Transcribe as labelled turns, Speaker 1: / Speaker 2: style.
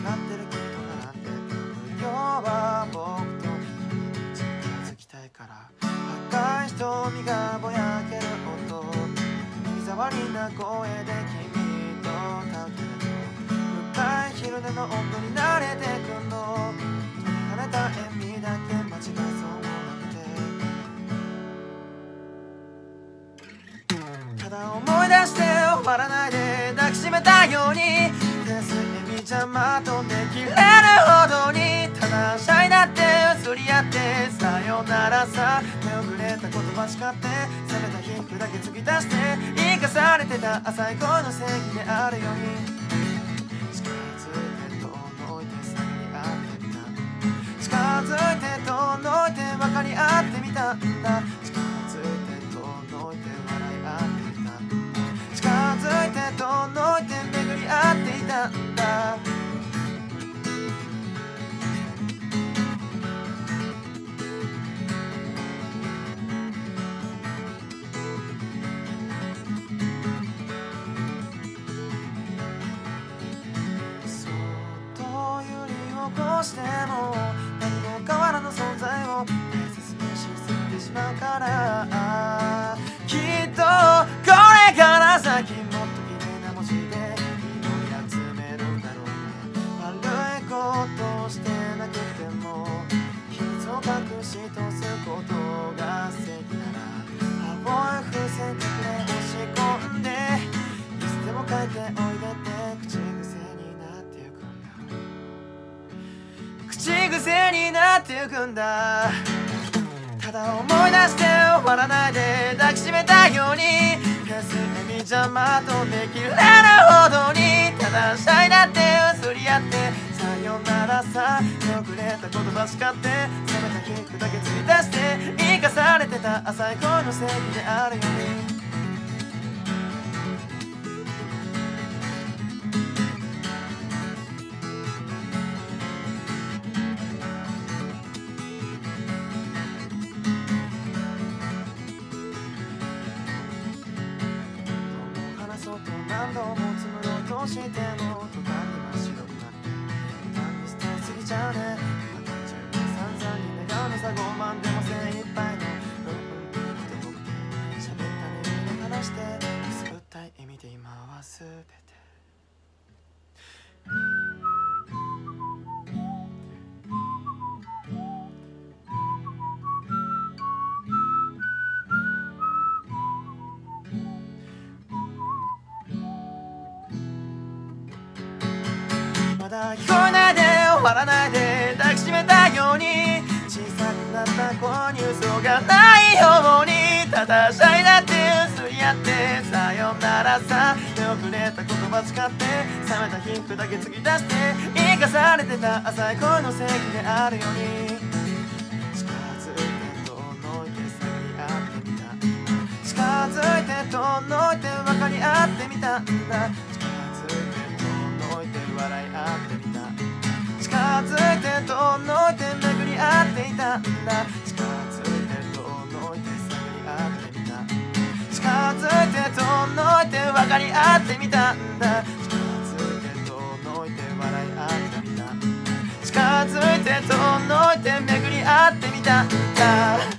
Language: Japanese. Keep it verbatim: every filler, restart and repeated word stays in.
Speaker 1: かってる君と並んで今日は僕と君に近づきたいから赤い瞳がぼやける音耳障りな声で君と歌うけれど深い昼寝の温度に慣れてくの飛び跳ねた笑みだけ間違いそうもなくてただ思い出して終わらないで抱きしめたように手すりみ邪魔とできれるほどにただはしゃいだってすり合ってさよならさ手遅れた言葉しかって冷めた皮膚だけ突き出して生かされてた浅い恋の正義であるように近づいて遠のいて探り合ってみた近づいて遠のいて分かり合ってみたんだ近づいて遠のいて笑い合ってみた近づいて遠のいて巡り合っていたんだそっと揺り起こしても何も変わらぬ存在を大切にしすぎてしまうからきっとこれから先もっと綺麗な文字で祈り集めるんだろうな悪いことをしてなくても秘密を隠し通すことが正義なら青い風船に押し込んでいつでも書いておいでって口癖になってゆくんだ口癖になってゆくんだただ思い出して終わらないで抱きしめたように手すりみ邪魔とできるほどにただはしゃいだってすり合ってさよならさ手遅れた言葉しかって冷めた皮膚だけつい出して生かされてた浅い恋の正義であるように何度も紡ろうとしても途端に真っ白くなって途端に捨てすぎちゃうねまた中に散々に願うのさごまんでも精一杯のうんうんって僕で喋ったね意味で話してくすぐったい意味で今は全てまだ聞こえないで終わらないで抱きしめたように小さくなった声に嘘がないようにただはしゃいだってすり合ってさよならさ手遅れた言葉使って冷めた皮膚だけ突き出して生かされてた浅い恋の正義であるように近づいて遠のいて探り合ってみた近づいて遠のいて分かり合ってみたんだ近づいて遠のいて笑い合ってみた近づいて遠のいて巡り合っていたんだ近づいて遠のいて探り合ってみた近づいて遠のいて分かり合ってみたんだ近づいて遠のいて笑い合ってみた近づいて遠のいて巡り合ってみたんだ